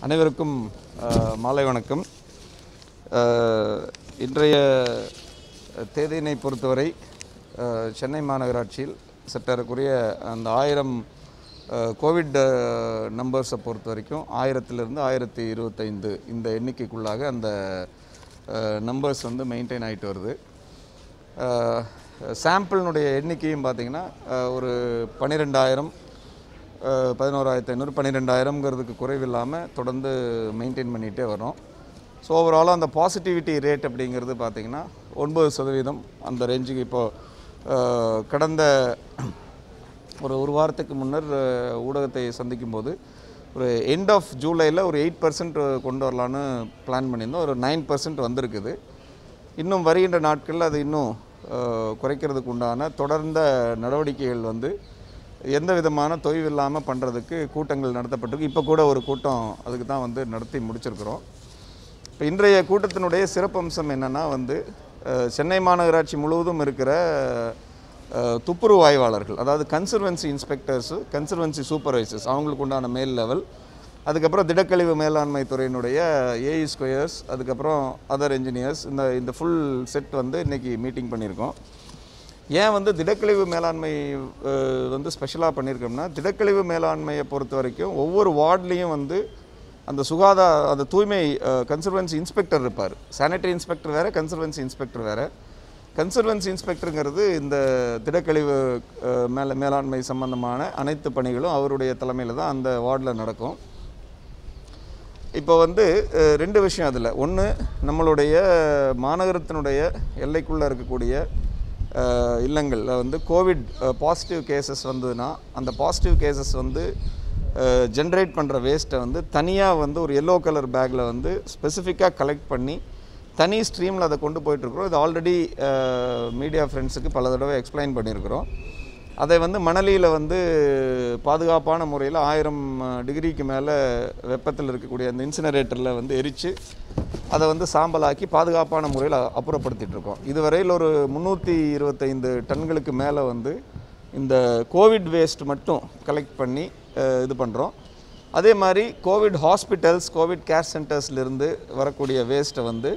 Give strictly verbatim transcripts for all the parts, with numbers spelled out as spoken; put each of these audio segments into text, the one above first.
அனைவருக்கும் மாலை வணக்கம். இன்றைய தேதியினை பொறுத்தவரை சென்னை மாநகராட்சியில் சற்றேறக்குரிய அந்த ஆயிரம் கோவிட் நம்பர்ஸை பொறுத்த வரைக்கும் ஆயிரத்திலிருந்து ஆயிரத்தி இருபத்தைந்து இந்த எண்ணிக்கைக்குள்ளாக அந்த நம்பர்ஸ் வந்து மெயின்டைன் ஆகிட்டு வருது. சாம்பிளினுடைய எண்ணிக்கையும் பார்த்திங்கன்னா ஒரு பன்னிரெண்டாயிரம் பதினோராயிரத்தி ஐநூறு பன்னிரெண்டாயிரம்ங்கிறதுக்கு குறைவில்லாமல் தொடர்ந்து மெயின்டைன் பண்ணிகிட்டே வரோம். ஸோ ஓவராலாக அந்த பாசிட்டிவிட்டி ரேட் அப்படிங்கிறது பார்த்திங்கன்னா ஒன்பது சதவீதம் அந்த ரேஞ்சுக்கு இப்போது கடந்த ஒரு ஒரு வாரத்துக்கு முன்னர் ஊடகத்தை சந்திக்கும் போது ஒரு எண்ட் ஆஃப் ஜூலையில் ஒரு எயிட் பர்சன்ட் கொண்டு வரலான்னு பிளான் பண்ணியிருந்தோம். ஒரு நைன் பர்சன்ட் வந்திருக்குது. இன்னும் வருகின்ற நாட்களில் அது இன்னும் குறைக்கிறதுக்கு உண்டான தொடர்ந்த நடவடிக்கைகள் வந்து எந்த விதமான தொய்வு இல்லாமல் பண்ணுறதுக்கு கூட்டங்கள் நடத்தப்பட்டிருக்கு. இப்போ கூட ஒரு கூட்டம் அதுக்கு தான் வந்து நடத்தி முடிச்சிருக்கிறோம். இப்போ இன்றைய கூட்டத்தினுடைய சிறப்பம்சம் என்னென்னா வந்து சென்னை மாநகராட்சி முழுவதும் இருக்கிற துப்புரவு ஆய்வாளர்கள், அதாவது கன்சர்வன்சி இன்ஸ்பெக்டர்ஸு, கன்சர்வன்சி சூப்பர்வைசர்ஸ், அவங்களுக்கு உண்டான மேல் லெவல், அதுக்கப்புறம் திடக்கழிவு மேலாண்மை துறையினுடைய ஏஇ ஸ்கொயர்ஸ், அதுக்கப்புறம் அதர் என்ஜினியர்ஸ், இந்த இந்த ஃபுல் செட் வந்து இன்றைக்கி மீட்டிங் பண்ணியிருக்கோம். ஏன் வந்து திடக்கழிவு மேலாண்மை வந்து ஸ்பெஷலாக பண்ணியிருக்கோம்னா, திடக்கழிவு மேலாண்மையை பொறுத்த வரைக்கும் ஒவ்வொரு வார்ட்லேயும் வந்து அந்த சுகாதார அந்த தூய்மை கன்சர்வன்சி இன்ஸ்பெக்டர் இருப்பார். சானிட்டரி இன்ஸ்பெக்டர் வேறு, கன்சர்வன்சி இன்ஸ்பெக்டர் வேறு. கன்சர்வன்சி இன்ஸ்பெக்டருங்கிறது இந்த திடக்கழிவு மேல மேலாண்மை சம்பந்தமான அனைத்து பணிகளும் அவருடைய தலைமையில் தான் அந்த வார்டில் நடக்கும். இப்போ வந்து ரெண்டு விஷயம் அதில். ஒன்று, நம்மளுடைய மாநகரத்தினுடைய எல்லைக்குள்ளே இருக்கக்கூடிய இல்லங்களில் வந்து கோவிட் பாசிட்டிவ் கேசஸ் வந்ததுன்னா அந்த பாசிட்டிவ் கேசஸ் வந்து ஜென்ரேட் பண்ணுற வேஸ்ட்டை வந்து தனியாக வந்து ஒரு எல்லோ கலர் பேக்கில் வந்து ஸ்பெசிஃபிக்காக கலெக்ட் பண்ணி தனி ஸ்ட்ரீமில் அதை கொண்டு போயிட்டுருக்குறோம். இது ஆல்ரெடி மீடியா ஃப்ரெண்ட்ஸுக்கு பல தடவை எக்ஸ்பிளைன் பண்ணியிருக்கிறோம். அதை வந்து மணலியில் வந்து பாதுகாப்பான முறையில் ஆயிரம் டிகிரிக்கு மேலே வெப்பத்தில் இருக்கக்கூடிய அந்த இன்சினரேட்டரில் வந்து எரித்து அதை வந்து சாம்பலாக்கி பாதுகாப்பான முறையில் அப்புறப்படுத்திகிட்ருக்கோம். இதுவரையில் ஒரு முந்நூற்றி இருபத்தைந்து டன்களுக்கு மேலே வந்து இந்த கோவிட் வேஸ்ட் மட்டும் கலெக்ட் பண்ணி இது பண்ணுறோம். அதே மாதிரி கோவிட் ஹாஸ்பிட்டல்ஸ், கோவிட் கேர் சென்டர்ஸ்லேருந்து வரக்கூடிய வேஸ்ட்டை வந்து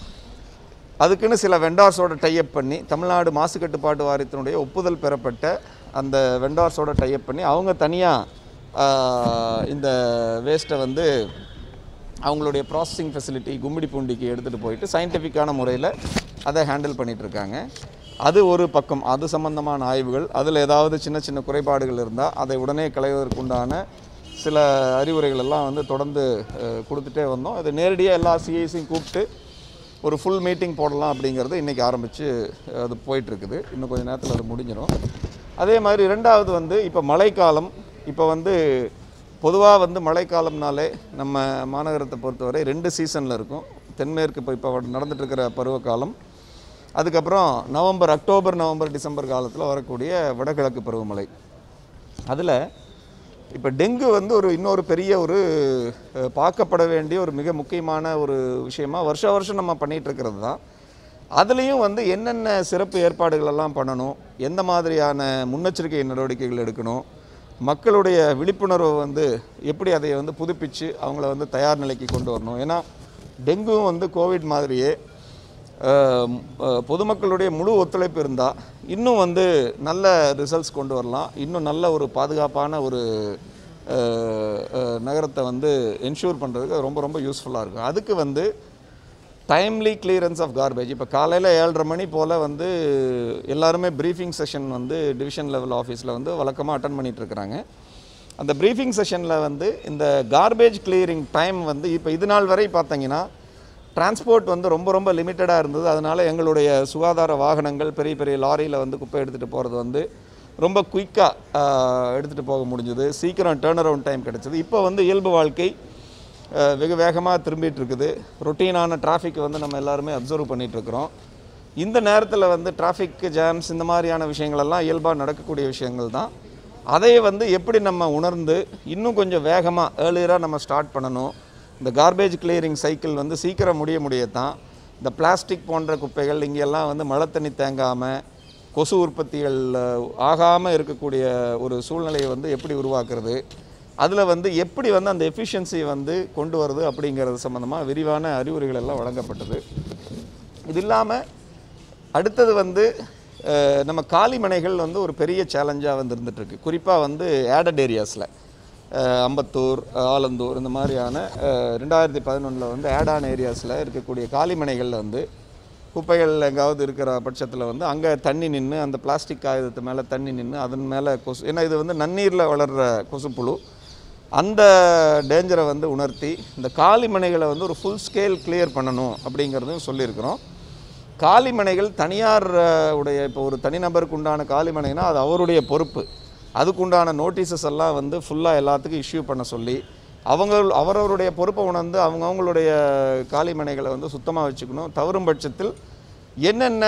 அதுக்குன்னு சில வெண்டார்ஸோட டைப் பண்ணி தமிழ்நாடு மாசு கட்டுப்பாட்டு வாரியத்தினுடைய ஒப்புதல் பெறப்பட்ட அந்த வெண்டார்ஸோட டைப் பண்ணி அவங்க தனியாக இந்த வேஸ்ட்டை வந்து அவங்களுடைய ப்ராசஸிங் ஃபெசிலிட்டி கும்மிடிப்பூண்டிக்கு எடுத்துகிட்டு போயிட்டு சயின்டிஃபிக்கான முறையில் அதை ஹேண்டில் பண்ணிகிட்ருக்காங்க. அது ஒரு பக்கம், அது சம்பந்தமான ஆய்வுகள். அதில் ஏதாவது சின்ன சின்ன குறைபாடுகள் இருந்தால் அதை உடனே களைவதற்குண்டான சில அறிவுரைகள் எல்லாம் வந்து தொடர்ந்து கொடுத்துட்டே வந்தோம். அது நேரடியாக எல்லா சிஐசியும் கூப்பிட்டு ஒரு ஃபுல் மீட்டிங் போடலாம் அப்படிங்கிறது இன்றைக்கி ஆரம்பித்து அது போயிட்டுருக்குது. இன்னும் கொஞ்சம் நேரத்தில் அது முடிஞ்சிடும். அதே மாதிரி ரெண்டாவது வந்து இப்போ மழைக்காலம். இப்போ வந்து பொதுவாக வந்து மழைக்காலம்னாலே நம்ம மாநகரத்தை பொறுத்தவரை ரெண்டு சீசனில் இருக்கும். தென்மேற்கு இப்போ இப்போ நடந்துகிட்ருக்கிற பருவகாலம், அதுக்கப்புறம் நவம்பர் அக்டோபர் நவம்பர் டிசம்பர் காலத்தில் வரக்கூடிய வடகிழக்கு பருவமழை. அதில் இப்போ டெங்கு வந்து ஒரு இன்னொரு பெரிய ஒரு பார்க்கப்பட வேண்டிய ஒரு மிக முக்கியமான ஒரு விஷயமாக வருஷ வருஷம் நம்ம பண்ணிகிட்ருக்கிறது தான். அதுலேயும் வந்து என்னென்ன சிறப்பு ஏற்பாடுகளெல்லாம் பண்ணணும், எந்த மாதிரியான முன்னெச்சரிக்கை நடவடிக்கைகள் எடுக்கணும், மக்களுடைய விழிப்புணர்வை வந்து எப்படி அதை வந்து புதுப்பித்து அவங்கள வந்து தயார் நிலைக்கு கொண்டு வரணும். ஏன்னா டெங்குவும் வந்து கோவிட் மாதிரியே பொதுமக்களுடைய முழு ஒத்துழைப்பு இருந்தால் இன்னும் வந்து நல்ல ரிசல்ட்ஸ் கொண்டு வரலாம். இன்னும் நல்ல ஒரு பாதுகாப்பான ஒரு நகரத்தை வந்து என்ஷூர் பண்ணுறதுக்கு ரொம்ப ரொம்ப யூஸ்ஃபுல்லாக இருக்கும். அதுக்கு வந்து டைம்லி கிளியரன்ஸ் ஆஃப் கார்பேஜ். இப்போ காலையில் ஏழரை மணி போல் வந்து எல்லாருமே ப்ரீஃபிங் செஷன் வந்து டிவிஷன் லெவல் ஆஃபீஸில் வந்து வழக்கமாக அட்டன் பண்ணிகிட்ருக்குறாங்க. அந்த ப்ரீஃபிங் செஷனில் வந்து இந்த கார்பேஜ் கிளியரிங் டைம் வந்து இப்போ இது நாள் வரை பார்த்தீங்கன்னா டிரான்ஸ்போர்ட் வந்து ரொம்ப ரொம்ப லிமிட்டடாக இருந்தது. அதனால் எங்களுடைய சுகாதார வாகனங்கள் பெரிய பெரிய லாரியில் வந்து குப்பை எடுத்துகிட்டு போகிறது வந்து ரொம்ப குயிக்காக எடுத்துகிட்டு போக முடிஞ்சுது. சீக்கிரம் டேர்ன் அரவுண்ட் டைம் கிடச்சிது. இப்போ வந்து இயல்பு வாழ்க்கை வெகு வேகமாக திரும்பிட்டு இருக்குது. ரொட்டீனான டிராஃபிக் வந்து நம்ம எல்லாருமே அப்சர்வ் பண்ணிகிட்ருக்குறோம். இந்த நேரத்தில் வந்து டிராஃபிக் ஜாம்ஸ் இந்த மாதிரியான விஷயங்களெல்லாம் இயல்பாக நடக்கக்கூடிய விஷயங்கள் தான். அதை வந்து எப்படி நம்ம உணர்ந்து இன்னும் கொஞ்சம் வேகமாக ஏர்லியராக நம்ம ஸ்டார்ட் பண்ணணும். இந்த கார்பேஜ் கிளியரிங் சைக்கிள் வந்து சீக்கிரம் முடிய முடியத்தான் இந்த பிளாஸ்டிக் போன்ற குப்பைகள் இங்கெல்லாம் வந்து மழை தண்ணி தேங்காமல் கொசு உற்பத்திகள் ஆகாமல் இருக்கக்கூடிய ஒரு சூழ்நிலையை வந்து எப்படி உருவாக்குறது, அதில் வந்து எப்படி வந்து அந்த எஃபிஷியன்சி வந்து கொண்டு வருது அப்படிங்கிறது சம்மந்தமாக விரிவான அறிவுரைகள் எல்லாம் வழங்கப்பட்டது. இது இல்லாமல் அடுத்தது வந்து நம்ம காலிமனைகள் வந்து ஒரு பெரிய சேலஞ்சாக வந்து இருந்துகிட்ருக்கு. குறிப்பாக வந்து ஆடட் ஏரியாஸில் அம்பத்தூர், ஆலந்தூர் இந்த மாதிரியான ரெண்டாயிரத்தி பதினொன்றில் வந்து ஆடான் ஏரியாஸில் இருக்கக்கூடிய காலிமனைகளில் வந்து குப்பைகள் எங்காவது இருக்கிற பட்சத்தில் வந்து அங்கே தண்ணி நின்று அந்த பிளாஸ்டிக் காகிதத்து மேலே தண்ணி நின்று அதன் மேலே கொசு, ஏன்னா இது வந்து நன்னீரில் வளர்கிற கொசுப்புழு, அந்த டேஞ்சரை வந்து உணர்த்தி இந்த காலிமனைகளை வந்து ஒரு ஃபுல் ஸ்கேல் கிளியர் பண்ணணும் அப்படிங்கிறதையும் சொல்லியிருக்கிறோம். காலிமனைகள் தனியார் உடைய, இப்போ ஒரு தனிநபருக்கு உண்டான காலிமனைனா அது அவருடைய பொறுப்பு. அதுக்குண்டான நோட்டீஸஸ் எல்லாம் வந்து ஃபுல்லாக எல்லாத்துக்கும் இஷ்யூ பண்ண சொல்லி அவங்க அவரவருடைய பொறுப்பை உணர்ந்து அவங்கவுங்களுடைய காலிமனைகளை வந்து சுத்தமாக வச்சுக்கணும். தவறும் பட்சத்தில் என்னென்ன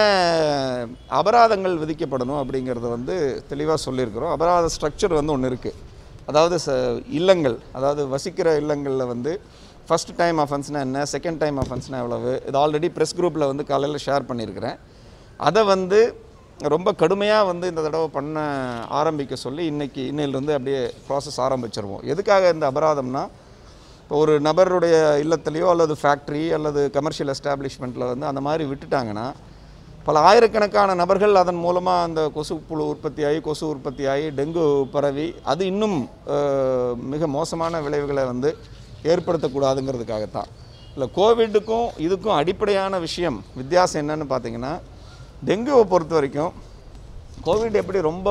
அபராதங்கள் விதிக்கப்படணும் அப்படிங்கிறத வந்து தெளிவாக சொல்லியிருக்கிறோம். அபராத ஸ்ட்ரக்சர் வந்து ஒன்று இருக்குது. அதாவது ச இல்லங்கள், அதாவது வசிக்கிற இல்லங்களில் வந்து ஃபஸ்ட் டைம் அஃபென்ஸ்னால் என்ன, செகண்ட் டைம் அஃபென்ஸ்னால் எவ்வளவு, இது ஆல்ரெடி ப்ரெஸ் குரூப்பில் வந்து காலையில் ஷேர் பண்ணியிருக்கிறேன். அதை வந்து ரொம்ப கடுமையாக வந்து இந்த தடவை பண்ண ஆரம்பிக்க சொல்லி இன்றைக்கி இன்னையிலேருந்து அப்படியே ப்ராசஸ் ஆரம்பிச்சிருவோம். எதுக்காக இந்த அபராதம்னா, இப்போ ஒரு நபருடைய இல்லத்துலேயோ அல்லது ஃபேக்ட்ரி அல்லது கமர்ஷியல் எஸ்டாப்ளிஷ்மெண்ட்டில் வந்து அந்த மாதிரி விட்டுட்டாங்கன்னா பல ஆயிரக்கணக்கான நபர்கள் அதன் மூலமாக அந்த கொசு புழு உற்பத்தியாகி கொசு உற்பத்தியாகி டெங்கு பரவி அது இன்னும் மிக மோசமான விளைவுகளை வந்து ஏற்படுத்தக்கூடாதுங்கிறதுக்காகத்தான். இல்லை, கோவிட்டுக்கும் இதுக்கும் அடிப்படையான விஷயம் வித்தியாசம் என்னன்னு பார்த்தீங்கன்னா, டெங்குவை பொறுத்த வரைக்கும் கோவிட் எப்படி ரொம்ப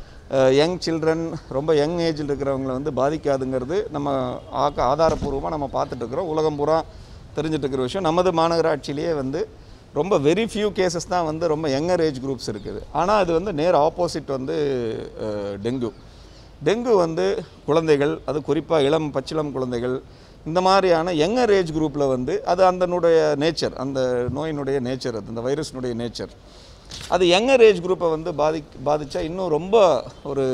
யங் சில்ட்ரன், ரொம்ப யங் ஏஜில் இருக்கிறவங்களை வந்து பாதிக்காதுங்கிறது நம்ம ஆக்க ஆதாரப்பூர்வமாக நம்ம பார்த்துட்ருக்குறோம். உலகம் பூரா தெரிஞ்சிட்டு இருக்கிற விஷயம். நமது மாநகராட்சியிலேயே வந்து ரொம்ப வெரி ஃபியூ கேசஸ் தான் வந்து ரொம்ப யங்கர் ஏஜ் குரூப்ஸ் இருக்குது. ஆனால் அது வந்து நேர் ஆப்போசிட் வந்து டெங்கு. டெங்கு வந்து குழந்தைகள், அது குறிப்பாக இளம் பச்சிளம் குழந்தைகள், இந்த மாதிரியான யங்கர் ஏஜ் குரூப்பில் வந்து அது அதனுடைய நேச்சர், அந்த நோயினுடைய நேச்சர், அது அந்த வைரஸ்னுடைய நேச்சர். அது யங்கர் ஏஜ் குரூப்பை வந்து பாதி பாதித்தா இன்னும் ரொம்ப ஒரு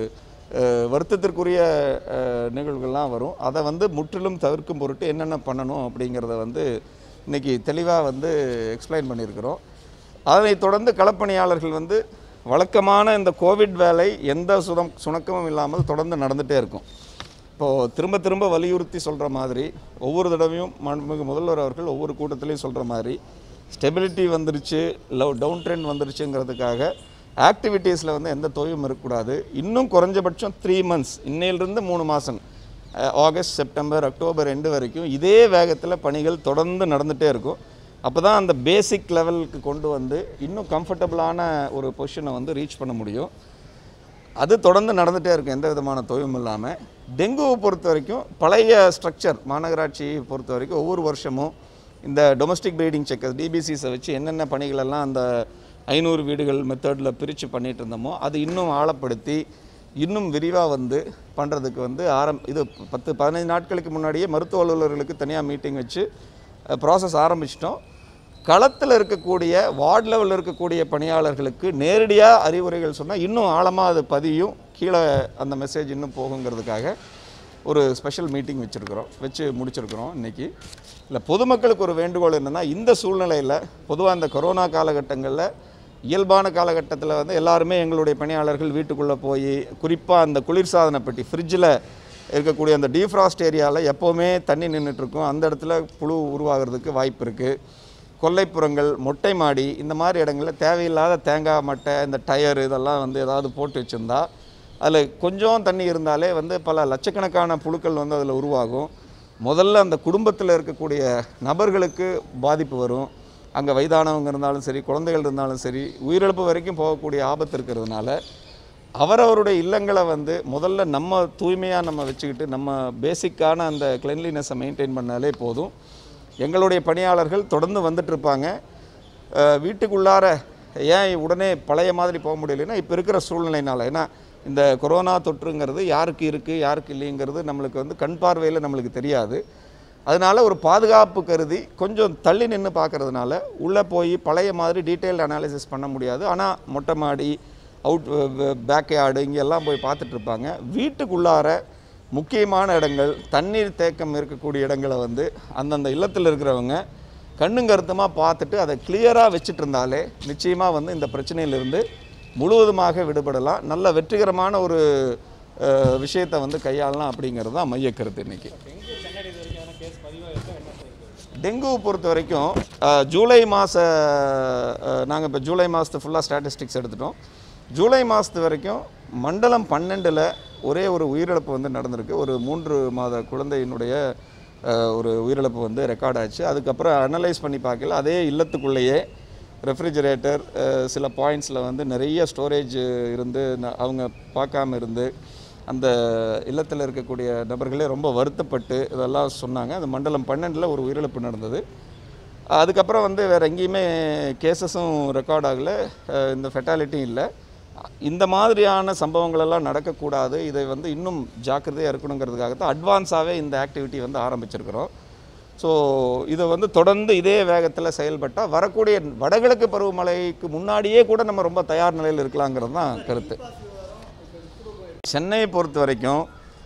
வருத்தத்திற்குரிய நிகழ்வுகள்லாம் வரும். அதை வந்து முற்றிலும் தவிர்க்கும் பொருட்டு என்னென்ன பண்ணணும் அப்படிங்கிறத வந்து இன்றைக்கி தெளிவாக வந்து எக்ஸ்பிளைன் பண்ணியிருக்கிறோம். அதனைத் தொடர்ந்து களப்பணியாளர்கள் வந்து வழக்கமான இந்த கோவிட் வேலை எந்த சுதம் சுணக்கமும் இல்லாமல் தொடர்ந்து நடந்துகிட்டே இருக்கும். இப்போது திரும்ப திரும்ப வலியுறுத்தி சொல்கிற மாதிரி ஒவ்வொரு தடவையும் மாண்புமிகு முதல்வர் அவர்கள் ஒவ்வொரு கூட்டத்திலையும் சொல்கிற மாதிரி ஸ்டெபிலிட்டி வந்துருச்சு, லவ் டவுன் ட்ரெண்ட் வந்துருச்சுங்கிறதுக்காக ஆக்டிவிட்டீஸில் வந்து எந்த தொய்வும் இருக்கக்கூடாது. இன்னும் குறைஞ்சபட்சம் த்ரீ மந்த்ஸ் இன்னையிலிருந்து மூணு மாதம் ஆகஸ்ட், செப்டம்பர், அக்டோபர் ரெண்டு வரைக்கும் இதே வேகத்தில் பணிகள் தொடர்ந்து நடந்துகிட்டே இருக்கும். அப்போ தான் அந்த பேசிக் லெவலுக்கு கொண்டு வந்து இன்னும் கம்ஃபர்டபுளான ஒரு பொசிஷனை வந்து ரீச் பண்ண முடியும். அது தொடர்ந்து நடந்துகிட்டே இருக்கும், எந்த விதமான தொய்வும் இல்லாமல். டெங்குவை பொறுத்த வரைக்கும் பழைய ஸ்ட்ரக்சர் மாநகராட்சியை பொறுத்த வரைக்கும் ஒவ்வொரு வருஷமும் இந்த டொமஸ்டிக் ப்ரீடிங் செக்கர்ஸ் டிபிசிஸை வச்சு என்னென்ன பணிகளெல்லாம் அந்த ஐநூறு வீடுகள் மெத்தடில் பிரித்து பண்ணிகிட்டு இருந்தோமோ அது இன்னும் ஆழப்படுத்தி இன்னும் விரிவாக வந்து பண்ணுறதுக்கு வந்து ஆரம் இது பத்து பதினைந்து நாட்களுக்கு முன்னாடியே மருத்துவ அலுவலர்களுக்கு தனியாக மீட்டிங் வச்சு ப்ராசஸ் ஆரம்பிச்சிட்டோம். களத்தில் இருக்கக்கூடிய வார்டு லெவலில் இருக்கக்கூடிய பணியாளர்களுக்கு நேரடியாக அறிவுரைகள் சொன்னால் இன்னும் ஆழமாக அது பதியும், கீழே அந்த மெசேஜ் இன்னும் போகுங்கிறதுக்காக ஒரு ஸ்பெஷல் மீட்டிங் வச்சுருக்கிறோம் வச்சு முடிச்சிருக்கிறோம் இன்றைக்கி. இல்லை, பொதுமக்களுக்கு ஒரு வேண்டுகோள் என்னென்னா, இந்த சூழ்நிலையில் பொதுவாக இந்த கொரோனா காலகட்டங்களில் இயல்பான காலகட்டத்தில் வந்து எல்லாருமே எங்களுடைய பணியாளர்கள் வீட்டுக்குள்ளே போய் குறிப்பாக அந்த குளிர்சாதன பெட்டி ஃப்ரிட்ஜில் இருக்கக்கூடிய அந்த டீஃப்ராஸ்ட் ஏரியாவில் எப்போவுமே தண்ணி நின்றுட்டுருக்கும். அந்த இடத்துல புழு உருவாகிறதுக்கு வாய்ப்பு இருக்குது. கொல்லைப்புறங்கள், மொட்டை மாடி, இந்த மாதிரி இடங்களில் தேவையில்லாத தேங்காய் மட்டை, இந்த டயர் இதெல்லாம் வந்து ஏதாவது போட்டு வச்சுருந்தா அதில் கொஞ்சம் தண்ணி இருந்தாலே வந்து பல லட்சக்கணக்கான புழுக்கள் வந்து அதில் உருவாகும். முதல்ல அந்த குடும்பத்தில் இருக்கக்கூடிய நபர்களுக்கு பாதிப்பு வரும். அங்கே வயதானவங்க இருந்தாலும் சரி, குழந்தைகள் இருந்தாலும் சரி, உயிரிழப்பு வரைக்கும் போகக்கூடிய ஆபத்து இருக்கிறதுனால அவரவருடைய இல்லங்களை வந்து முதல்ல நம்ம தூய்மையாக நம்ம வச்சுக்கிட்டு நம்ம பேசிக்கான அந்த கிளென்லினஸை மெயின்டைன் பண்ணாலே போதும். எங்களுடைய பணியாளர்கள் தொடர்ந்து வந்துட்டுருப்பாங்க. வீட்டுக்குள்ளார ஏன் உடனே பழைய மாதிரி போக முடியலைன்னா இப்போ இருக்கிற சூழ்நிலையினால், ஏன்னா இந்த கொரோனா தொற்றுங்கிறது யாருக்கு இருக்குது யாருக்கு இல்லைங்கிறது நம்மளுக்கு வந்து கண் பார்வையில் நம்மளுக்கு தெரியாது. அதனால் ஒரு பாதுகாப்பு கருதி கொஞ்சம் தள்ளி நின்று பார்க்குறதுனால உள்ளே போய் பழைய மாதிரி டீட்டெயில்டு அனாலிசிஸ் பண்ண முடியாது. ஆனால் மொட்டை மாடி, அவுட் பேக் யார்டு இங்கெல்லாம் போய் பார்த்துட்ருப்பாங்க. வீட்டுக்குள்ளார முக்கியமான இடங்கள், தண்ணீர் தேக்கம் இருக்கக்கூடிய இடங்களை வந்து அந்தந்த இல்லத்தில் இருக்கிறவங்க கண்ணும் கருத்துமாக பார்த்துட்டு அதை கிளியராக வச்சுட்டு இருந்தாலே நிச்சயமாக வந்து இந்த பிரச்சனையிலிருந்து முழுவதுமாக விடுபடலாம். நல்ல வெற்றிகரமான ஒரு விஷயத்தை வந்து கையாளலாம் அப்படிங்கிறது தான் மைய கருத்து இன்றைக்கி. டெங்கு பொறுத்த வரைக்கும் ஜூலை மாத நாங்கள் இப்போ ஜூலை மாதத்து ஃபுல்லாக ஸ்டாட்டிஸ்டிக்ஸ் எடுத்துட்டோம். ஜூலை மாதத்து வரைக்கும் மண்டலம் பன்னெண்டில் ஒரே ஒரு உயிரிழப்பு வந்து நடந்திருக்கு. ஒரு மூன்று மாத குழந்தையினுடைய ஒரு உயிரிழப்பு வந்து ரெக்கார்ட் ஆச்சு. அதுக்கப்புறம் அனலைஸ் பண்ணி பார்க்கல, அதே இல்லத்துக்குள்ளேயே ரெஃப்ரிஜரேட்டர் சில பாயிண்ட்ஸில் வந்து நிறைய ஸ்டோரேஜ் இருந்து அவங்க பார்க்காம இருந்து அந்த இல்லத்தில் இருக்கக்கூடிய நபர்களே ரொம்ப வருத்தப்பட்டு இதெல்லாம் சொன்னாங்க. அது மண்டலம் பன்னெண்டில் ஒரு உயிரிழப்பு நடந்தது. அதுக்கப்புறம் வந்து வேறு எங்கேயுமே கேசஸும் ரெக்கார்ட் ஆகலை, இந்த ஃபெட்டாலிட்டியும் இல்லை. இந்த மாதிரியான சம்பவங்களெல்லாம் நடக்கக்கூடாது, இதை வந்து இன்னும் ஜாக்கிரதையாக இருக்கணுங்கிறதுக்காக தான் அட்வான்ஸாகவே இந்த ஆக்டிவிட்டி வந்து ஆரம்பிச்சிருக்கிறோம். ஸோ இதை வந்து தொடர்ந்து இதே வேகத்தில் செயல்பட்டால் வரக்கூடிய வடகிழக்கு பருவமழைக்கு முன்னாடியே கூட நம்ம ரொம்ப தயார் நிலையில் இருக்கலாங்கிறது தான் கருத்து. சென்னையை பொறுத்த வரைக்கும்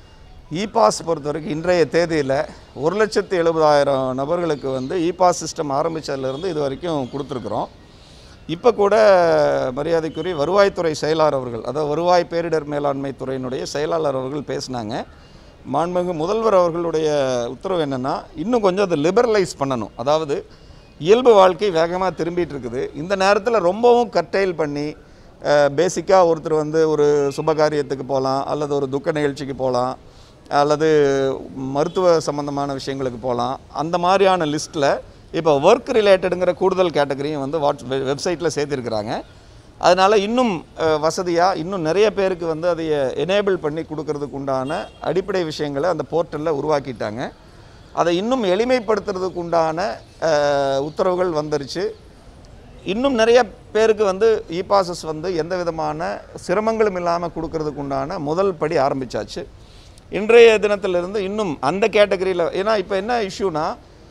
இ பாஸ் பொறுத்த வரைக்கும் இன்றைய தேதியில் ஒரு லட்சத்து எழுபதாயிரம் நபர்களுக்கு வந்து இ பாஸ் சிஸ்டம் ஆரம்பித்ததுலேருந்து இது வரைக்கும் கொடுத்துருக்குறோம். இப்போ கூட மரியாதைக்குரிய வருவாய்த்துறை செயலாளர் அவர்கள், அதாவது வருவாய் பேரிடர் மேலாண்மை துறையினுடைய செயலாளர் அவர்கள் பேசினாங்க. மாண்புமிகு முதல்வர் அவர்களுடைய உத்தரவு என்னென்னா, இன்னும் கொஞ்சம் அதை லிபரலைஸ் பண்ணணும். அதாவது இயல்பு வாழ்க்கை வேகமாக திரும்பிட்டு இருக்குது. இந்த நேரத்தில் ரொம்பவும் கர்டைல் பண்ணி பேசிக்காக ஒருத்தர் வந்து ஒரு சுபகாரியத்துக்கு போகலாம், அல்லது ஒரு துக்க நிகழ்ச்சிக்கு போகலாம், அல்லது மருத்துவ சம்பந்தமான விஷயங்களுக்கு போகலாம். அந்த மாதிரியான லிஸ்ட்டில் இப்போ ஒர்க் ரிலேட்டடுங்கிற கூடுதல் கேட்டகரியும் வந்து வாட்ஸ் வெப்சைட்டில் சேர்த்துருக்குறாங்க. அதனால் இன்னும் வசதியாக இன்னும் நிறைய பேருக்கு வந்து அதை எனேபிள் பண்ணி கொடுக்கறதுக்கு உண்டான அடிப்படை விஷயங்களை அந்த போர்ட்டலில் உருவாக்கிட்டாங்க. அதை இன்னும் எளிமைப்படுத்துறதுக்கு உண்டான உத்தரவுகள் வந்துருச்சு. இன்னும் நிறைய பேருக்கு வந்து இ பாசஸ் வந்து எந்த விதமான சிரமங்களும் இல்லாமல் கொடுக்கறதுக்கு உண்டான முதல் படி ஆரம்பித்தாச்சு. இன்றைய தினத்திலிருந்து இன்னும் அந்த கேட்டகரியில், ஏன்னா இப்போ என்ன இஷ்யூனா,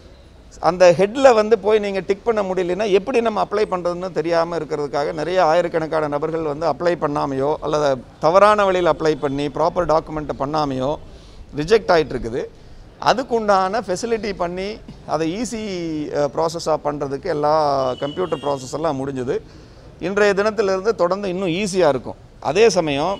அந்த ஹெட்டில் வந்து போய் நீங்கள் டிக் பண்ண முடியலன்னா எப்படி நம்ம அப்ளை பண்ணுறதுன்னு தெரியாமல் இருக்கிறதுக்காக நிறைய ஆயிரக்கணக்கான நபர்கள் வந்து அப்ளை பண்ணாமையோ அல்லது தவறான வழியில் அப்ளை பண்ணி ப்ராப்பர் டாக்குமெண்ட்டை பண்ணாமையோ ரிஜெக்ட் ஆகிட்டுருக்குது. அதுக்குண்டான ஃபெசிலிட்டி பண்ணி அதை ஈஸி ப்ராசஸாக பண்ணுறதுக்கு எல்லா கம்ப்யூட்டர் ப்ராசஸ் எல்லாம் முடிஞ்சுது. இன்றைய தினத்திலிருந்து தொடர்ந்து இன்னும் ஈஸியாக இருக்கும். அதே சமயம்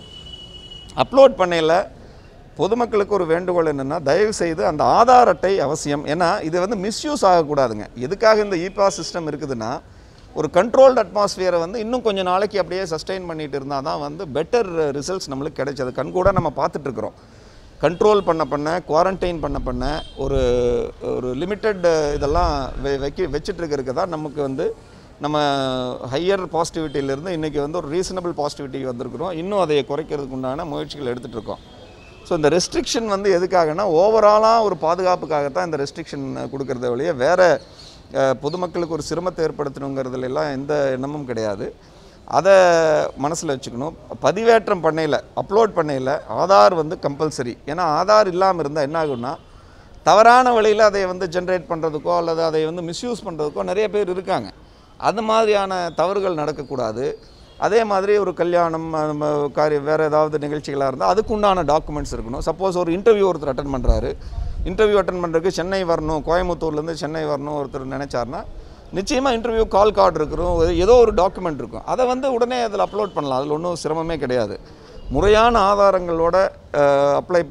அப்லோட் பண்ணையில் பொதுமக்களுக்கு ஒரு வேண்டுகோள் என்னென்னா, தயவு செய்து அந்த ஆதார் அட்டை அவசியம். ஏன்னா இது வந்து மிஸ்யூஸ் ஆகக்கூடாதுங்க. எதுக்காக இந்த இ பாஸ் சிஸ்டம் இருக்குதுன்னா, ஒரு கண்ட்ரோல்டு அட்மாஸ்ஃபியரை வந்து இன்னும் கொஞ்சம் நாளைக்கு அப்படியே சஸ்டெயின் பண்ணிகிட்டு இருந்தால் தான் வந்து பெட்டர் ரிசல்ட்ஸ் நம்மளுக்கு கிடைச்சது. கண்கூட நம்ம பார்த்துட்ருக்குறோம். கண்ட்ரோல் பண்ண பண்ண குவாரண்டைன் பண்ண பண்ண ஒரு ஒரு லிமிட்டட் இதெல்லாம் வெ வைக்க வச்சிட்ருக்கிறதுக்கு தான் நமக்கு வந்து நம்ம ஹையர் பாசிட்டிவிட்டியிலேருந்து இன்றைக்கி வந்து ஒரு ரீசனபிள் பாசிட்டிவிட்டி வந்திருக்கிறோம். இன்னும் அதை குறைக்கிறதுக்கு உண்டான முயற்சிகள் எடுத்துகிட்ருக்கோம். ஸோ இந்த ரெஸ்ட்ரிக்ஷன் வந்து எதுக்காகனா, ஓவராலாக ஒரு பாதுகாப்புக்காகத்தான் இந்த ரெஸ்ட்ரிக்ஷன் கொடுக்கறத வழியே வேறு பொதுமக்களுக்கு ஒரு சிரமத்தை ஏற்படுத்தணுங்கிறதுலாம் எந்த எண்ணமும் கிடையாது. அதை மனசில் வச்சுக்கணும். பதிவேற்றம் பண்ணையில் அப்லோட் பண்ணையில் ஆதார் வந்து கம்பல்சரி. ஏன்னா ஆதார் இல்லாமல் இருந்தால் என்ன ஆகுன்னா, தவறான வழியில் அதை வந்து ஜென்ரேட் பண்ணுறதுக்கோ அல்லது அதை வந்து மிஸ்யூஸ் பண்ணுறதுக்கோ நிறைய பேர் இருக்காங்க. அது மாதிரியான தவறுகள் நடக்கக்கூடாது. அதே மாதிரி ஒரு கல்யாணம் காரியம் வேறு ஏதாவது நிகழ்ச்சிகளாக இருந்தால் அதுக்கு உண்டான டாக்குமெண்ட்ஸ் இருக்கணும். சப்போஸ் ஒரு இன்டர்வியூ ஒருத்தர் அட்டன் பண்ணுறாரு, இன்டர்வியூ அட்டன் பண்ணுறதுக்கு சென்னை வரணும், கோயம்புத்தூர்லேருந்து சென்னை வரணும் ஒருத்தர் நினச்சார்னா நிச்சயமாக இன்டர்வியூ கால் கார்டு இருக்கிறோம், ஏதோ ஒரு டாக்குமெண்ட் இருக்கும். அதை வந்து உடனே அதில் அப்லோட் பண்ணலாம். அதில் ஒன்றும் சிரமமே கிடையாது. முறையான ஆதாரங்களோட அப்ளை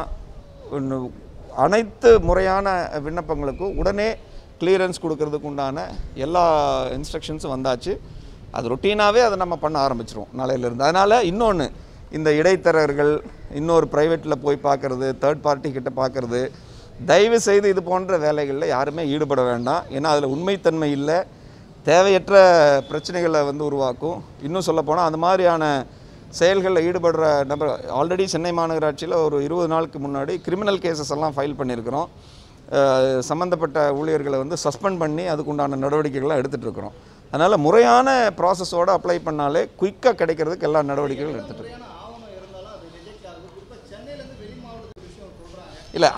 பண்ணால் அனைத்து முறையான விண்ணப்பங்களுக்கும் உடனே கிளியரன்ஸ் கொடுக்கறதுக்கு உண்டான எல்லா இன்ஸ்ட்ரக்ஷன்ஸும் வந்தாச்சு. அது ரொட்டீனாகவே அதை நம்ம பண்ண ஆரம்பிச்சிருவோம் நாளையிலேருந்து. அதனால் இன்னொன்று, இந்த இடைத்தரகர்கள் இன்னொரு ப்ரைவேட்டில் போய் பார்க்குறது, தேர்ட் பார்ட்டி கிட்ட பார்க்குறது, தயவு செய்து இது போன்ற வேலைகளில் யாருமே ஈடுபட வேண்டாம். ஏன்னா அதில் உண்மைத்தன்மை இல்லை, தேவையற்ற பிரச்சனைகளை வந்து உருவாக்கும். இன்னும் சொல்லப்போனால் அந்த மாதிரியான செயல்களில் ஈடுபடுற நபர் ஆல்ரெடி சென்னை மாநகராட்சியில் ஒரு இருபது நாளுக்கு முன்னாடி கிரிமினல் கேசஸ் எல்லாம் ஃபைல் பண்ணியிருக்கிறோம். சம்மந்தப்பட்ட ஊழியர்களை வந்து சஸ்பெண்ட் பண்ணி அதுக்குண்டான நடவடிக்கைகள்லாம் எடுத்துகிட்டு இருக்கிறோம். அதனால் முறையான ப்ராசஸோடு அப்ளை பண்ணாலே குயிக்காக கிடைக்கிறதுக்கு எல்லா நடவடிக்கைகளும் எடுத்துகிட்டு இருக்கோம். இல்லை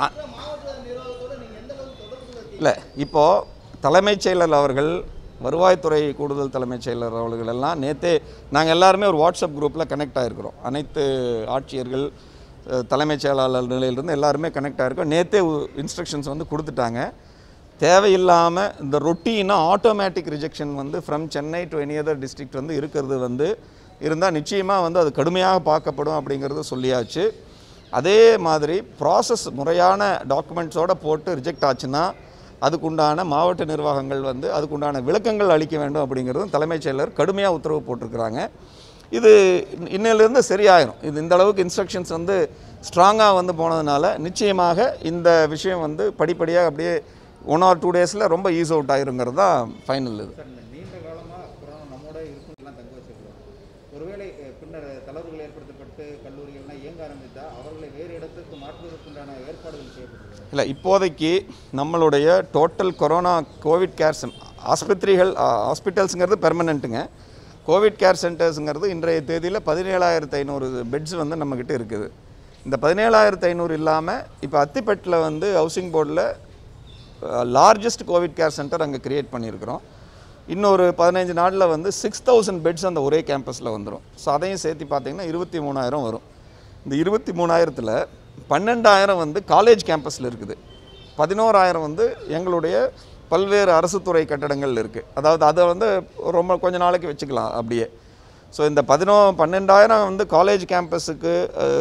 இல்லை இப்போது தலைமைச் செயலர் அவர்கள், வருவாய்த்துறை கூடுதல் தலைமைச் செயலர் அவர்கள் எல்லாம் நேற்றே நாங்கள் எல்லாருமே ஒரு வாட்ஸ்அப் குரூப்பில் கனெக்ட் ஆகிருக்கிறோம். அனைத்து ஆட்சியர்கள், தலைமைச் செயலாளர் நிலையிலிருந்து எல்லாருமே கனெக்ட் ஆகிருக்கோம். நேற்றே இன்ஸ்ட்ரக்ஷன்ஸ் வந்து கொடுத்துட்டாங்க. தேவையில்லாமல் இந்த ரொட்டீனாக ஆட்டோமேட்டிக் ரிஜெக்ஷன் வந்து from Chennai to any other district வந்து இருக்கிறது வந்து இருந்தால் நிச்சயமாக வந்து அது கடுமையாக பார்க்கப்படும் அப்படிங்கிறது சொல்லியாச்சு. அதே மாதிரி ப்ராசஸ் முறையான டாக்குமெண்ட்ஸோடு போட்டு ரிஜெக்ட் ஆச்சுன்னா அதுக்குண்டான மாவட்ட நிர்வாகங்கள் வந்து அதுக்குண்டான விளக்கங்கள் அளிக்க வேண்டும் அப்படிங்கிறதும் தலைமைச் செயலர் கடுமையாக உத்தரவு போட்டிருக்கிறாங்க. இது இன்னிலிருந்து சரியாயிரும். இது இந்த அளவுக்கு இன்ஸ்ட்ரக்ஷன்ஸ் வந்து ஸ்ட்ராங்காக வந்து போனதுனால நிச்சயமாக இந்த விஷயம் வந்து படிப்படியாக அப்படியே ஒன் ஆர் டூ டேஸில் ரொம்ப ஈஸ் அவுட் ஆயிருங்கிறது தான் ஃபைனல். இது நீண்ட காலமாக கொரோனா நம்மோட இருக்குலாம் தங்க வச்சிருக்கோம். ஒருவேளை பின்னர் தளர்வுகள் ஏற்படுத்தப்பட்டு கல்லூரிகள்லாம் இயங்க ஆரம்பித்தா அவர்களை வேறு இடத்துக்கு மாற்றுவதற்குண்டான ஏற்பாடுகள் செய்யப்பட்டிருக்கு. இல்லை, இப்போதைக்கு நம்மளுடைய டோட்டல் கொரோனா கோவிட் கேர் சென் ஆஸ்பத்திரிகள் ஹாஸ்பிட்டல்ஸுங்கிறது பெர்மனெண்ட்டுங்க. கோவிட் கேர் சென்டர்ஸுங்கிறது இன்றைய தேதியில் பதினேழாயிரத்து ஐநூறு பெட்ஸ் வந்து நம்மக்கிட்ட இருக்குது. இந்த பதினேழாயிரத்து ஐநூறு இல்லாமல் இப்போ அத்திப்பட்டில் வந்து ஹவுசிங் போர்டில் லார்ஜஸ்ட் கோவிட் கேர் சென்டர் அங்கே க்ரியேட் பண்ணியிருக்கிறோம். இன்னொரு பதினஞ்சு நாளில் வந்து சிக்ஸ் தௌசண்ட் பெட்ஸ் அந்த ஒரே கேம்பஸில் வந்துடும். ஸோ அதையும் சேர்த்து பார்த்திங்கன்னா இருபத்தி மூணாயிரம் வரும். இந்த இருபத்தி மூணாயிரத்தில் பன்னெண்டாயிரம் வந்து காலேஜ் கேம்பஸில் இருக்குது. பதினோராயிரம் வந்து எங்களுடைய பல்வேறு அரசு துறை கட்டடங்கள் இருக்குது. அதாவது அதை வந்து ரொம்ப கொஞ்ச நாளைக்கு வச்சுக்கலாம் அப்படியே. ஸோ இந்த பதினோ பன்னெண்டாயிரம் வந்து காலேஜ் கேம்பஸுக்கு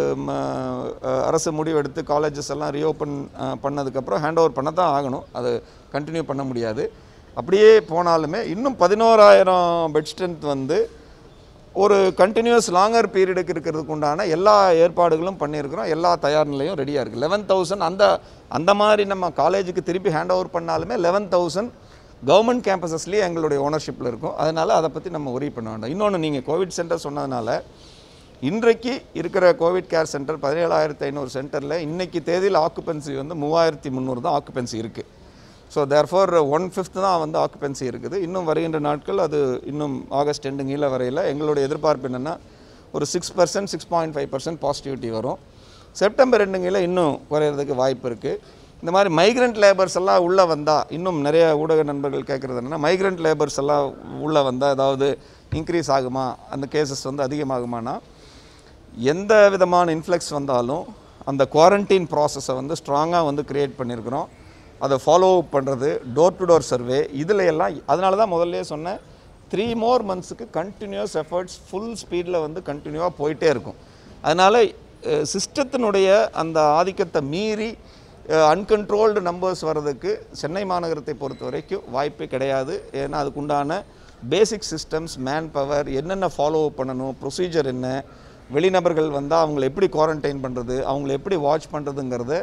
அரசு முடிவெடுத்து காலேஜஸ் எல்லாம் ரீஓப்பன் பண்ணதுக்கப்புறம் ஹேண்ட் ஓவர் பண்ண தான் ஆகணும். அது கண்டினியூ பண்ண முடியாது. அப்படியே போனாலுமே இன்னும் பதினோராயிரம் பெட் ஸ்ட்ரென்த் வந்து ஒரு கண்டினியூஸ் லாங்கர் பீரியடுக்கு இருக்கிறதுக்கு உண்டான எல்லா ஏற்பாடுகளும் பண்ணியிருக்கிறோம். எல்லா தயார் நிலையும் ரெடியாக இருக்குது. லெவன் தௌசண்ட் அந்த அந்த மாதிரி நம்ம காலேஜுக்கு திருப்பி ஹேண்ட் ஓவர் பண்ணாலுமே லெவன் தௌசண்ட் கவர்மெண்ட் கேம்பஸஸ்லேயே எங்களுடைய ஓனர்ஷிப்பில் இருக்கும். அதனால் அதை பற்றி நம்ம ஒரி பண்ண வேண்டாம். இன்னொன்று, நீங்கள் கோவிட் சென்டர் சொன்னதுனால இன்றைக்கு இருக்கிற கோவிட் கேர் சென்டர் பதினேழாயிரத்து ஐநூறு சென்டரில் இன்றைக்கி தேதியில் ஆக்குபென்சி வந்து மூவாயிரத்தி முந்நூறு தான் ஆக்குபென்சி இருக்குது. ஸோ தேர்ஃபோர் ஒன் ஃபிஃப்த் தான் வந்து ஆக்குபென்சி இருக்குது. இன்னும் வருகின்ற நாட்கள் அது இன்னும் ஆகஸ்ட் எண்டுங்கில் வரையில் எங்களுடைய எதிர்பார்ப்பு என்னென்னா ஒரு six percent six point five percent positivity வரும். செப்டம்பர் எண்டுங்கில் இன்னும் குறையிறதுக்கு வாய்ப்பு இருக்குது. இந்த மாதிரி மைக்ரண்ட் லேபர்ஸ் எல்லாம் உள்ளே வந்தால் இன்னும் நிறைய ஊடக நண்பர்கள் கேட்குறது என்னென்னா மைக்ரண்ட் லேபர்ஸ் எல்லாம் உள்ளே வந்தால் ஏதாவது இன்க்ரீஸ் ஆகுமா, அந்த கேசஸ் வந்து அதிகமாகுமானா, எந்த விதமான இன்ஃப்ளெக்ஸ் வந்தாலும் அந்த குவாரண்டைன் ப்ராசஸை வந்து ஸ்ட்ராங்காக வந்து க்ரியேட் பண்ணியிருக்கிறோம். அதை ஃபாலோ அப் பண்ணுறது, டோர் டு டோர் சர்வே, இதில் எல்லாம் அதனால தான் முதல்ல சொன்னேன் த்ரீ மோர் மந்த்ஸுக்கு கண்டினியூஸ் எஃபர்ட்ஸ் ஃபுல் ஸ்பீடில் வந்து கண்டினியூவாக போயிட்டே இருக்கும். அதனால் சிஸ்டத்தினுடைய அந்த ஆதிக்கத்தை மீறி அன்கண்ட்ரோல்டு நம்பர்ஸ் வர்றதுக்கு சென்னை மாநகரத்தை பொறுத்த வரைக்கும் வாய்ப்பே கிடையாது. ஏன்னா அதுக்குண்டான பேசிக் சிஸ்டம்ஸ், மேன் பவர், என்னென்ன ஃபாலோ அப் பண்ணணும், ப்ரொசீஜர் என்ன, வெளிநபர்கள் வந்தால் அவங்கள எப்படி குவாரண்டைன் பண்ணுறது, அவங்கள எப்படி வாட்ச் பண்ணுறதுங்கிறத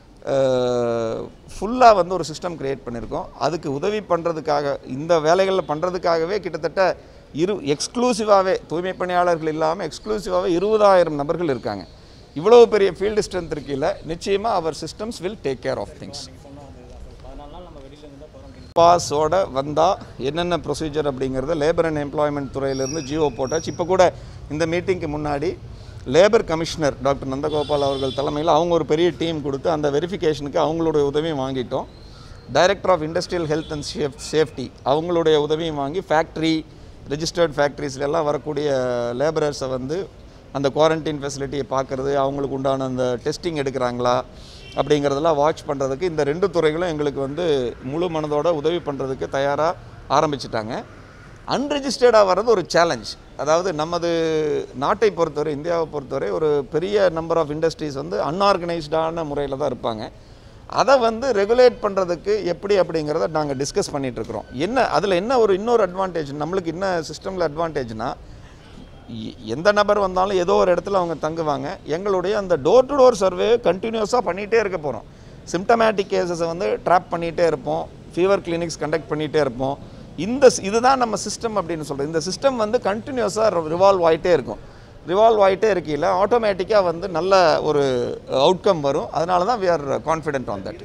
ஃபுல்லாக வந்து ஒரு சிஸ்டம் க்ரியேட் பண்ணியிருக்கோம். அதுக்கு உதவி பண்ணுறதுக்காக இந்த வேலைகளில் பண்ணுறதுக்காகவே கிட்டத்தட்ட இரு எக்ஸ்க்ளூசிவாகவே தூய்மை பணியாளர்கள் இல்லாமல் எக்ஸ்க்ளூசிவாகவே இருபதாயிரம் நபர்கள் இருக்காங்க. இவ்வளோ பெரிய ஃபீல்டு ஸ்ட்ரென்த் இருக்கையில் நிச்சயமாக our systems will take care of things. பாஸோட வந்தால் என்னென்ன ப்ரொசீஜர் அப்படிங்கிறத லேபர் அண்ட் எம்ப்ளாய்மெண்ட் துறையிலேருந்து ஜிஓ போட்டாச்சு. இப்போ கூட இந்த மீட்டிங்க்கு முன்னாடி லேபர் கமிஷனர் டாக்டர் நந்தகோபால் அவர்கள் தலைமையில் அவங்க ஒரு பெரிய டீம் கொடுத்து அந்த வெரிஃபிகேஷனுக்கு அவங்களுடைய உதவியும் வாங்கிட்டோம். Director of industrial health and safe safety அவங்களுடைய உதவியும் வாங்கி ஃபேக்ட்ரி ரெஜிஸ்டர்ட் ஃபேக்ட்ரிஸ்லாம் வரக்கூடிய லேபரர்ஸை வந்து அந்த குவாரண்டைன் ஃபெசிலிட்டியை பார்க்குறது, அவங்களுக்கு உண்டான அந்த டெஸ்டிங் எடுக்கிறாங்களா அப்படிங்கிறதெல்லாம் வாட்ச் பண்ணுறதுக்கு இந்த ரெண்டு துறைகளும் எங்களுக்கு வந்து முழு மனதோட உதவி பண்ணுறதுக்கு தயாராக ஆரம்பிச்சிட்டாங்க. அன்ரெஜிஸ்டர்டாக வர்றது ஒரு சேலஞ்ச். அதாவது நமது நாட்டை பொறுத்தவரை, இந்தியாவை பொறுத்தவரை ஒரு பெரிய நம்பர் ஆஃப் இண்டஸ்ட்ரீஸ் வந்து அன்ஆர்கனைஸ்டான முறையில் தான் இருப்பாங்க. அதை வந்து ரெகுலேட் பண்ணுறதுக்கு எப்படி அப்படிங்கிறத நாங்கள் டிஸ்கஸ் பண்ணிகிட்ருக்குறோம். என்ன அதில் என்ன ஒரு இன்னொரு அட்வான்டேஜ் நம்மளுக்கு என்ன சிஸ்டமில் அட்வான்டேஜ்னால், எந்த நபர் வந்தாலும் ஏதோ ஒரு இடத்துல அவங்க தங்குவாங்க. எங்களுடைய அந்த டோர் டு டோர் சர்வே கண்டினியூஸாக பண்ணிகிட்டே இருக்க போகிறோம். சிம்டமேட்டிக் கேசஸை வந்து ட்ராப் பண்ணிகிட்டே இருப்போம். ஃபீவர் கிளினிக்ஸ் கண்டக்ட் பண்ணிகிட்டே இருப்போம். இந்த இதுதான் நம்ம சிஸ்டம் அப்படின்னு சொல்கிறோம். இந்த சிஸ்டம் வந்து கண்டினியூஸாக ரிவால்வ் ஆகிட்டே இருக்கும். ரிவால்வ் ஆகிட்டே இருக்கையில் ஆட்டோமேட்டிக்காக வந்து நல்ல ஒரு அவுட்கம் வரும். அதனால தான் we are confident on that.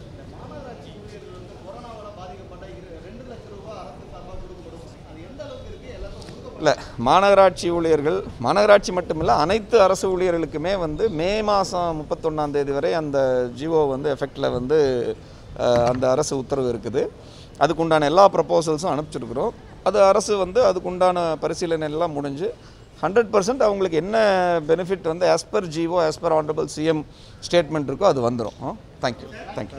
இல்லை, மாநகராட்சி ஊழியர்கள் மாநகராட்சி மட்டுமில்லை அனைத்து அரசு ஊழியர்களுக்குமே வந்து மே மாதம் முப்பத்தொன்னாம் தேதி வரை அந்த ஜிஓ வந்து எஃபெக்டில் வந்து அந்த அரசு உத்தரவு இருக்குது. அதுக்குண்டான எல்லா ப்ரப்போசல்ஸும் அனுப்பிச்சிருக்கிறோம். அது அரசு வந்து அதுக்குண்டான பரிசீலனை எல்லாம் முடிஞ்சு ஹண்ட்ரட் பர்சன்ட் அவங்களுக்கு என்ன பெனிஃபிட் வந்து as per GO as per honourable CM statement இருக்கோ அது வந்துடும். தேங்க்யூ தேங்க்யூ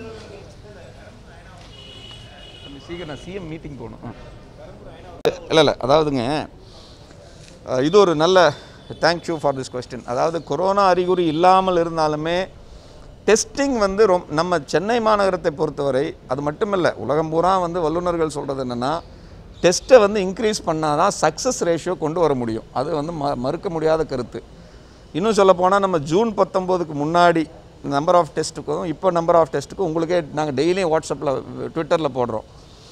சீக்கிரம் நான் சிஎம் மீட்டிங் போகணும். இல்லை இல்லை அதாவதுங்க, இது ஒரு நல்ல தேங்க்யூ ஃபார் திஸ் கொஸ்டின். அதாவது கொரோனா அறிகுறி இல்லாமல் இருந்தாலுமே டெஸ்டிங் வந்து ரொம் நம்ம சென்னை மாநகரத்தை பொறுத்தவரை அது மட்டுமில்லை, உலகம் பூரா வந்து வல்லுநர்கள் சொல்கிறது என்னென்னா, டெஸ்ட்டை வந்து இன்க்ரீஸ் பண்ணால் தான் சக்ஸஸ் ரேஷியோ கொண்டு வர முடியும். அது வந்து ம மறுக்க முடியாத கருத்து. இன்னும் சொல்லப்போனால் நம்ம ஜூன் பத்தொம்போதுக்கு முன்னாடி நம்பர் ஆஃப் டெஸ்ட்டுக்கும் இப்போ நம்பர் ஆஃப் டெஸ்ட்டுக்கும் உங்களுக்கே நாங்கள் டெய்லியும் வாட்ஸ்அப்பில் ட்விட்டரில் போடுறோம்.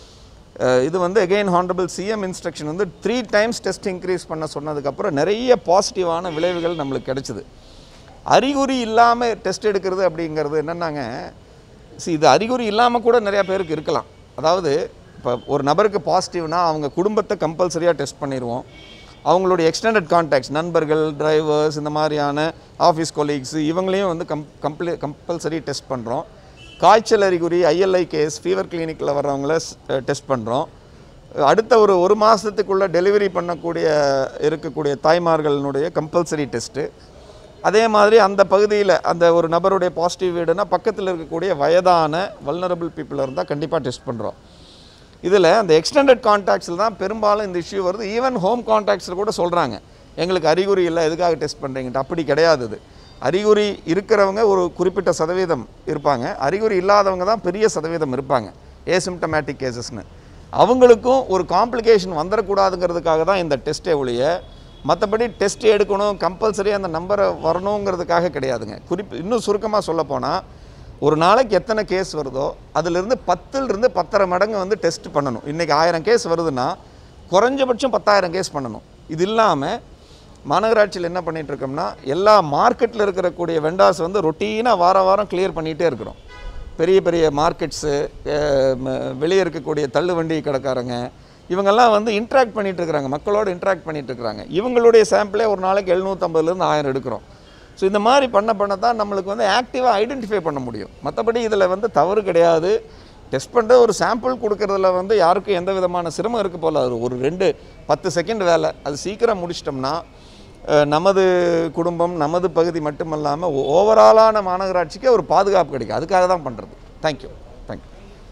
இது வந்து அகெயின் ஹானரபிள் சிஎம் இன்ஸ்ட்ரக்ஷன் வந்து த்ரீ டைம்ஸ் டெஸ்ட் இன்க்ரீஸ் பண்ண சொன்னதுக்கப்புறம் நிறைய பாசிட்டிவான விளைவுகள் நம்மளுக்கு கிடைச்சிது. அறிகுறி இல்லாமல் டெஸ்ட் எடுக்கிறது அப்படிங்கிறது என்னென்னாங்க, சி இது அறிகுறி இல்லாமல் கூட நிறையா பேருக்கு இருக்கலாம். அதாவது இப்போ ஒரு நபருக்கு பாசிட்டிவ்னா அவங்க குடும்பத்தை கம்பல்சரியாக டெஸ்ட் பண்ணிடுவோம். அவங்களுடைய எக்ஸ்டெண்டட் கான்டாக்ட்ஸ், நண்பர்கள், டிரைவர்ஸ், இந்த மாதிரியான ஆஃபீஸ் கொலீக்ஸு இவங்களையும் வந்து கம் கம்ப்ளீ கம்பல்சரி டெஸ்ட் பண்ணுறோம். காய்ச்சல் அறிகுறி, ஐஎல்ஐ கேஸ், ஃபீவர் கிளினிக்கில் வர்றவங்கள டெஸ்ட் பண்ணுறோம். அடுத்த ஒரு ஒரு மாதத்துக்குள்ளே டெலிவரி பண்ணக்கூடிய இருக்கக்கூடிய தாய்மார்களுடைய கம்பல்சரி டெஸ்ட்டு. அதே மாதிரி அந்த பகுதியில் அந்த ஒரு நபருடைய பாசிட்டிவ் வீடுனா பக்கத்தில் இருக்கக்கூடிய வயதான வல்னரபிள் பீப்புளாக இருந்தால் கண்டிப்பாக டெஸ்ட் பண்ணுறோம். இதில் அந்த எக்ஸ்டெண்டட் கான்டாக்ட்ஸில் தான் பெரும்பாலும் இந்த இஷ்யூ வருது. ஈவன் ஹோம் கான்டாக்ட்ஸில் கூட சொல்கிறாங்க, எங்களுக்கு அறிகுறி இல்லை, எதுக்காக டெஸ்ட் பண்ணுறீங்கட்டு. அப்படி கிடையாது. இது அறிகுறி இருக்கிறவங்க ஒரு குறிப்பிட்ட சதவீதம் இருப்பாங்க, அறிகுறி இல்லாதவங்க தான் பெரிய சதவீதம் இருப்பாங்க, ஏசிம்டமேட்டிக் கேசஸ்னு. அவங்களுக்கும் ஒரு காம்ப்ளிகேஷன் வந்துடக்கூடாதுங்கிறதுக்காக தான் இந்த டெஸ்ட்டே ஒழிய மற்றபடி டெஸ்ட் எடுக்கணும் கம்பல்சரி அந்த நம்பரை வரணுங்கிறதுக்காக கிடையாதுங்க. குறிப்பு இன்னும் சுருக்கமாக சொல்லப்போனால், ஒரு நாளைக்கு எத்தனை கேஸ் வருதோ அதிலிருந்து பத்துலேருந்து பத்தரை மடங்கு வந்து டெஸ்ட் பண்ணணும். இன்றைக்கி ஆயிரம் கேஸ் வருதுன்னா குறைஞ்சபட்சம் பத்தாயிரம் கேஸ் பண்ணணும். இது இல்லாமல் மாநகராட்சியில் என்ன பண்ணிகிட்ருக்கோம்னா, எல்லா மார்க்கெட்டில் இருக்கக்கூடிய வெண்டார்ஸ் வந்து ரொட்டீனாக வார வாரம் கிளியர் பண்ணிகிட்டே இருக்கிறோம். பெரிய பெரிய மார்க்கெட்ஸு, வெளியே இருக்கக்கூடிய தள்ளுவண்டி கடைக்காரங்க, இவங்கெல்லாம் வந்து இன்ட்ராக்ட் பண்ணிகிட்டு இருக்கிறாங்க, மக்களோடு இன்ட்ராக்ட் பண்ணிகிட்டு இருக்கிறாங்க. இவங்களுடைய சாம்பிளே ஒரு நாளைக்கு எழுநூற்றம்பதுலேருந்து ஆயிரம் எடுக்கிறோம். ஸோ இந்த மாதிரி பண்ண பண்ண தான் நம்மளுக்கு வந்து ஆக்டிவாக ஐடென்டிஃபை பண்ண முடியும். மற்றபடி இதில் வந்து தவறு கிடையாது. டெஸ்ட் பண்ணுற ஒரு சாம்பிள் கொடுக்குறதுல வந்து யாருக்கும் எந்த விதமான சிரமம் இருக்க போல. அது ஒரு ரெண்டு பத்து செகண்ட் வேலை, அது சீக்கிரம் முடிச்சிட்டோம்னா நமது குடும்பம், நமது பகுதி மட்டுமல்லாமல் ஓவராலான மாநகராட்சிக்கு ஒரு பாதுகாப்பு கிடைக்கும். அதுக்காக தான் பண்ணுறது. Thank you thank you.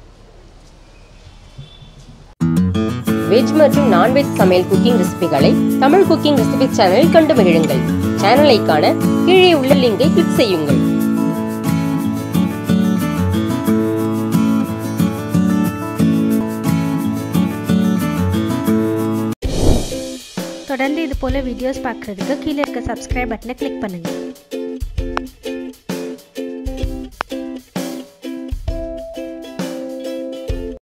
வெஜ் மற்றும் நான்வெஜ் சமையல் குக்கிங் ரெசிபிகளை தமிழ் குக்கிங் ரெசிபி சேனலில் கண்டு மகிழுங்கள். சேனலை காண கீழே உள்ள லிங்கை கிளிக் செய்யுங்கள். தொடர்ந்து இது போல வீடியோஸ் பார்க்குறதுக்கு கீழே இருக்க சப்ஸ்கிரைப் பட்டனை கிளிக் பண்ணுங்கள்.